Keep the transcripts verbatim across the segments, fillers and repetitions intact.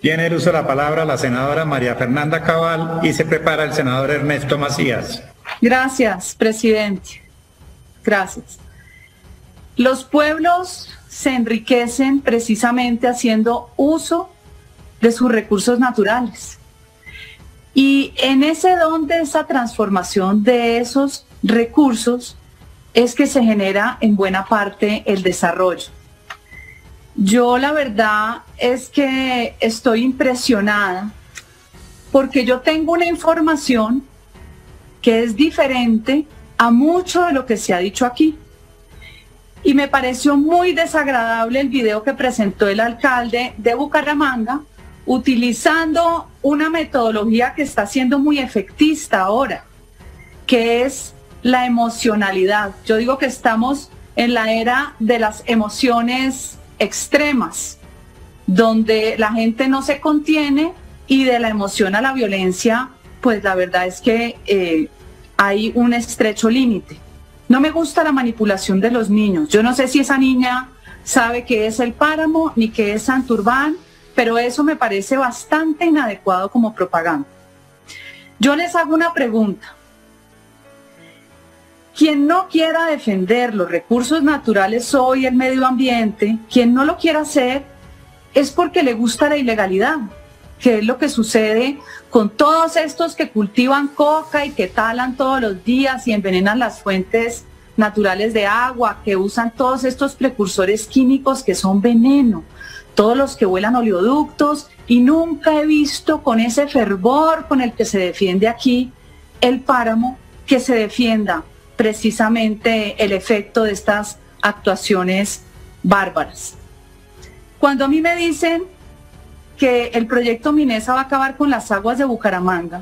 Tiene el uso de la palabra la senadora María Fernanda Cabal y se prepara el senador Ernesto Macías. Gracias, presidente. Gracias. Los pueblos se enriquecen precisamente haciendo uso de sus recursos naturales. Y en ese don de esa transformación de esos recursos es que se genera en buena parte el desarrollo. Yo la verdad es que estoy impresionada porque yo tengo una información que es diferente a mucho de lo que se ha dicho aquí. Y me pareció muy desagradable el video que presentó el alcalde de Bucaramanga, utilizando una metodología que está siendo muy efectista ahora, que es la emocionalidad. Yo digo que estamos en la era de las emociones extremas, donde la gente no se contiene y de la emoción a la violencia, pues la verdad es que eh, hay un estrecho límite. No me gusta la manipulación de los niños. Yo no sé si esa niña sabe qué es el páramo ni qué es Santurbán, pero eso me parece bastante inadecuado como propaganda. Yo les hago una pregunta. Quien no quiera defender los recursos naturales hoy, el medio ambiente, quien no lo quiera hacer, es porque le gusta la ilegalidad, que es lo que sucede con todos estos que cultivan coca y que talan todos los días y envenenan las fuentes naturales de agua, que usan todos estos precursores químicos que son veneno, todos los que vuelan oleoductos, y nunca he visto con ese fervor con el que se defiende aquí el páramo, que se defienda precisamente el efecto de estas actuaciones bárbaras. Cuando a mí me dicen que el proyecto Minesa va a acabar con las aguas de Bucaramanga,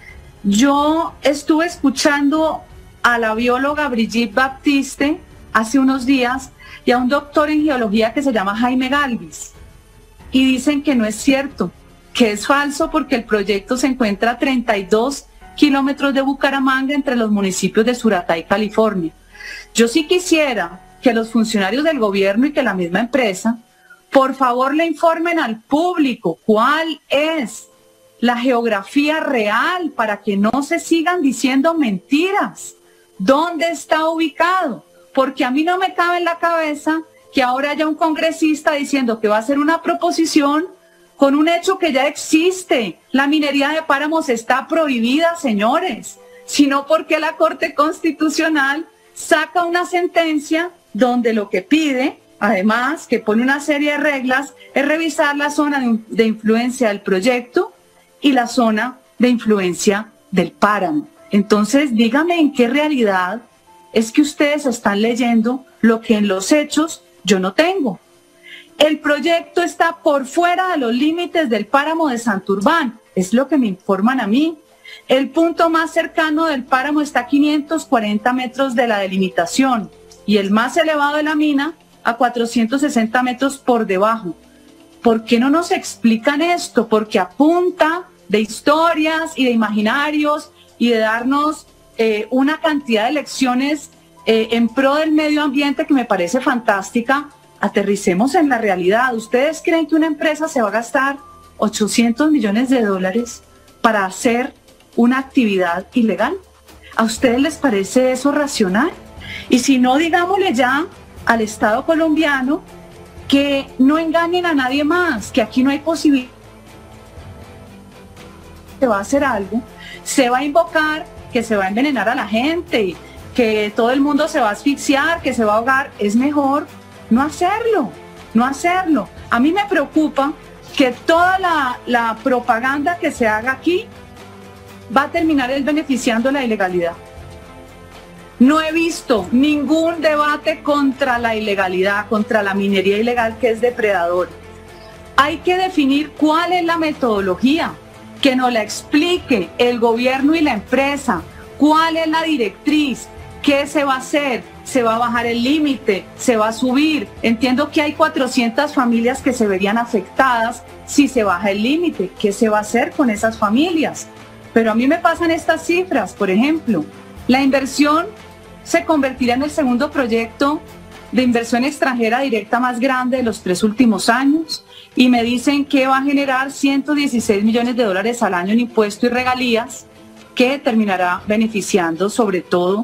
yo estuve escuchando a la bióloga Brigitte Baptiste hace unos días y a un doctor en geología que se llama Jaime Galvis, y dicen que no es cierto, que es falso porque el proyecto se encuentra a treinta y dos kilómetros de Bucaramanga, entre los municipios de Suratá y California. Yo sí quisiera que los funcionarios del gobierno y que la misma empresa, por favor, le informen al público cuál es la geografía real para que no se sigan diciendo mentiras. ¿Dónde está ubicado? Porque a mí no me cabe en la cabeza que ahora haya un congresista diciendo que va a hacer una proposición con un hecho que ya existe. La minería de páramos está prohibida, señores, sino porque la Corte Constitucional saca una sentencia donde lo que pide, además, que pone una serie de reglas, es revisar la zona de, de influencia del proyecto y la zona de influencia del páramo. Entonces, dígame en qué realidad es que ustedes están leyendo lo que en los hechos yo no tengo. El proyecto está por fuera de los límites del páramo de Santurbán, es lo que me informan a mí. El punto más cercano del páramo está a quinientos cuarenta metros de la delimitación y el más elevado de la mina a cuatrocientos sesenta metros por debajo. ¿Por qué no nos explican esto? Porque a punta de historias y de imaginarios y de darnos eh, una cantidad de lecciones eh, en pro del medio ambiente que me parece fantástica, aterricemos en la realidad. ¿Ustedes creen que una empresa se va a gastar ochocientos millones de dólares para hacer una actividad ilegal? ¿A ustedes les parece eso racional? Y si no, digámosle ya al Estado colombiano que no engañen a nadie más, que aquí no hay posibilidad. Se va a hacer algo, se va a invocar que se va a envenenar a la gente, que todo el mundo se va a asfixiar, que se va a ahogar. Es mejor no hacerlo, no hacerlo. A mí me preocupa que toda la, la propaganda que se haga aquí va a terminar el beneficiando la ilegalidad. No he visto ningún debate contra la ilegalidad, contra la minería ilegal, que es depredador. Hay que definir cuál es la metodología, que nos la explique el gobierno y la empresa, cuál es la directriz, qué se va a hacer, se va a bajar el límite, se va a subir. Entiendo que hay cuatrocientas familias que se verían afectadas si se baja el límite. ¿Qué se va a hacer con esas familias? Pero a mí me pasan estas cifras, por ejemplo, la inversión se convertirá en el segundo proyecto de inversión extranjera directa más grande de los tres últimos años y me dicen que va a generar ciento dieciséis millones de dólares al año en impuestos y regalías que terminará beneficiando sobre todo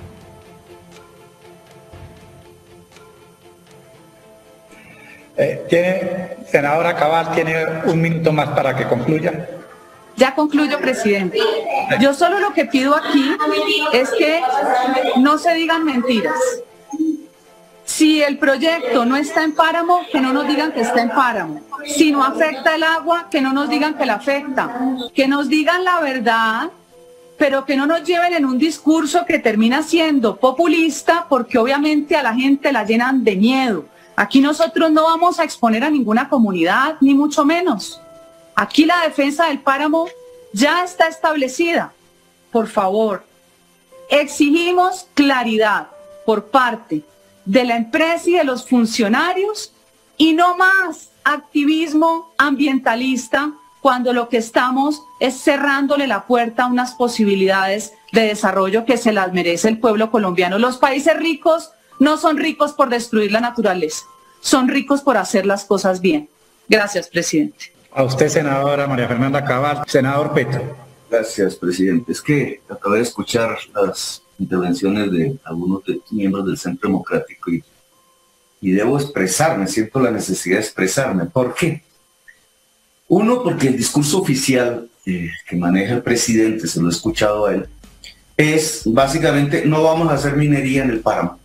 Eh, tiene, senadora Cabal, tiene un minuto más para que concluya. Ya concluyo, presidente. Yo solo lo que pido aquí es que no se digan mentiras. Si el proyecto no está en páramo, que no nos digan que está en páramo. Si no afecta el agua, que no nos digan que la afecta. Que nos digan la verdad, pero que no nos lleven en un discurso que termina siendo populista, porque obviamente a la gente la llenan de miedo. Aquí nosotros no vamos a exponer a ninguna comunidad, ni mucho menos. Aquí la defensa del páramo ya está establecida. Por favor, exigimos claridad por parte de la empresa y de los funcionarios y no más activismo ambientalista cuando lo que estamos es cerrándole la puerta a unas posibilidades de desarrollo que se las merece el pueblo colombiano. Los países ricos no son ricos por destruir la naturaleza, son ricos por hacer las cosas bien. Gracias, presidente. A usted, senadora María Fernanda Cabal. Senador Petro. Gracias, presidente. Es que acabé de escuchar las intervenciones de algunos de, miembros del Centro Democrático y, y debo expresarme, siento la necesidad de expresarme. ¿Por qué? Uno, porque el discurso oficial eh, que maneja el presidente, se lo he escuchado a él, es básicamente no vamos a hacer minería en el páramo.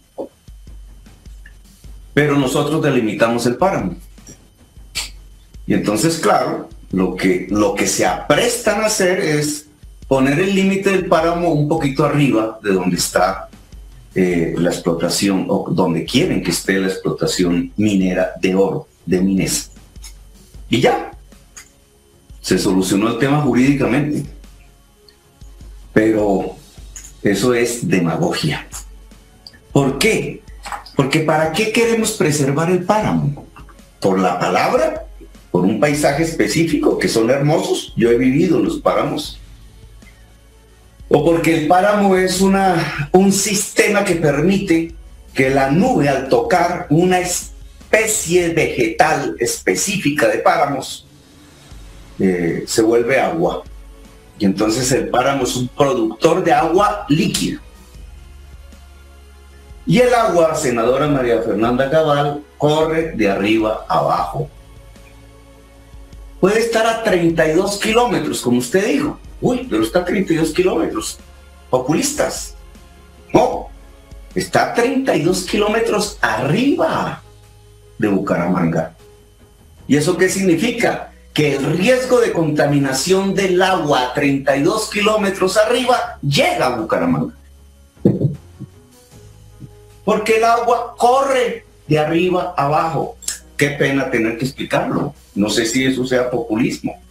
Pero nosotros delimitamos el páramo. Y entonces, claro, lo que, lo que se aprestan a hacer es poner el límite del páramo un poquito arriba de donde está eh, la explotación, o donde quieren que esté la explotación minera de oro, de Minesa. Y ya, se solucionó el tema jurídicamente. Pero eso es demagogia. ¿Por qué? Porque ¿para qué queremos preservar el páramo? ¿Por la palabra? ¿Por un paisaje específico que son hermosos? Yo he vivido en los páramos. ¿O porque el páramo es una, un sistema que permite que la nube, al tocar una especie vegetal específica de páramos, eh, se vuelve agua? Y entonces el páramo es un productor de agua líquida. Y el agua, senadora María Fernanda Cabal, corre de arriba a abajo. Puede estar a treinta y dos kilómetros, como usted dijo. Uy, pero está a treinta y dos kilómetros. Populistas. No, está a treinta y dos kilómetros arriba de Bucaramanga. ¿Y eso qué significa? Que el riesgo de contaminación del agua a treinta y dos kilómetros arriba llega a Bucaramanga. Porque el agua corre de arriba a abajo. Qué pena tener que explicarlo. No sé si eso sea populismo.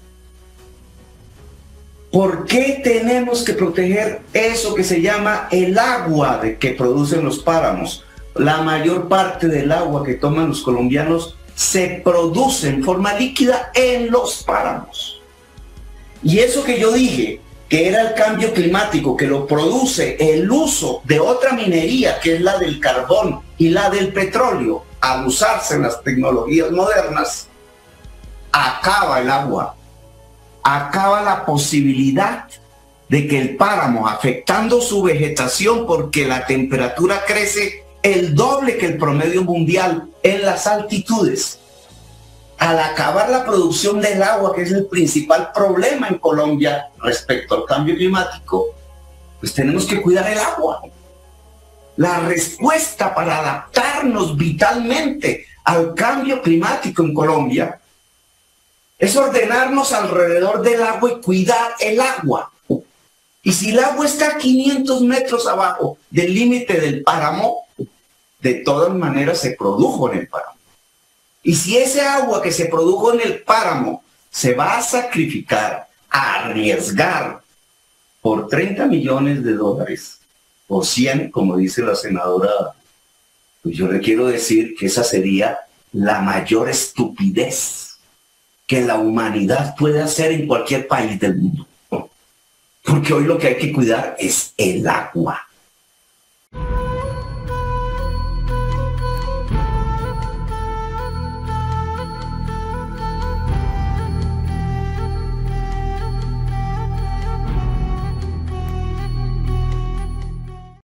¿Por qué tenemos que proteger eso que se llama el agua de que producen los páramos? La mayor parte del agua que toman los colombianos se produce en forma líquida en los páramos. Y eso que yo dije, que era el cambio climático, que lo produce el uso de otra minería, que es la del carbón y la del petróleo, al usarse en las tecnologías modernas, acaba el agua, acaba la posibilidad de que el páramo, afectando su vegetación porque la temperatura crece el doble que el promedio mundial en las altitudes, al acabar la producción del agua, que es el principal problema en Colombia respecto al cambio climático, pues tenemos que cuidar el agua. La respuesta para adaptarnos vitalmente al cambio climático en Colombia es ordenarnos alrededor del agua y cuidar el agua. Y si el agua está a quinientos metros abajo del límite del páramo, de todas maneras se produjo en el páramo. Y si ese agua que se produjo en el páramo se va a sacrificar, a arriesgar por treinta millones de dólares, o cien, como dice la senadora, pues yo le quiero decir que esa sería la mayor estupidez que la humanidad puede hacer en cualquier país del mundo. Porque hoy lo que hay que cuidar es el agua.